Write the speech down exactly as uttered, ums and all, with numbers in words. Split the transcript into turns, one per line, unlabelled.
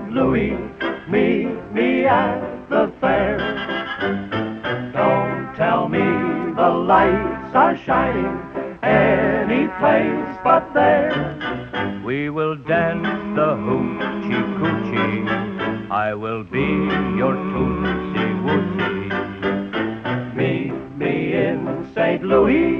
Saint Louis, meet me at the fair. Don't tell me the lights are shining any place but there. We will dance the hoochie coochie, I will be your tootsie woochie. Meet me in Saint Louis,